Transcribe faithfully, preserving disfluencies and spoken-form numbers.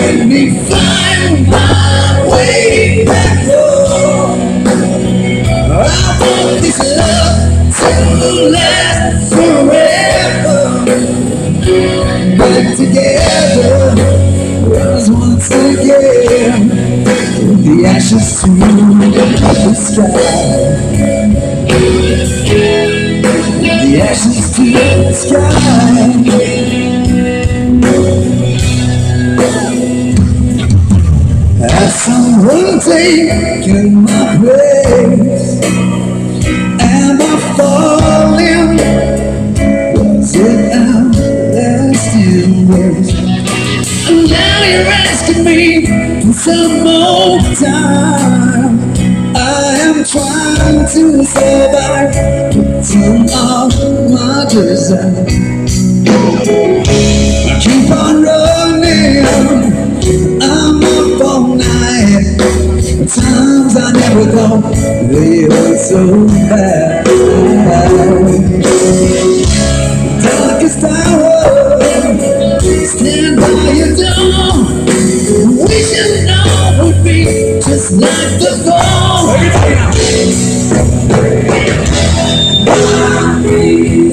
Let me find my way back home. I want this love to last forever. Back together as once again. The ashes to the sky. The ashes to the sky. Has someone taken my place? Am I falling? Was it everlasting grace? And now you're asking me for some more time. I am trying to survive some of my desire. I keep on running, I'm up all night. Times I never thought they were so bad. Darkest hour, stand by your door. Wishing all would be just like the gold.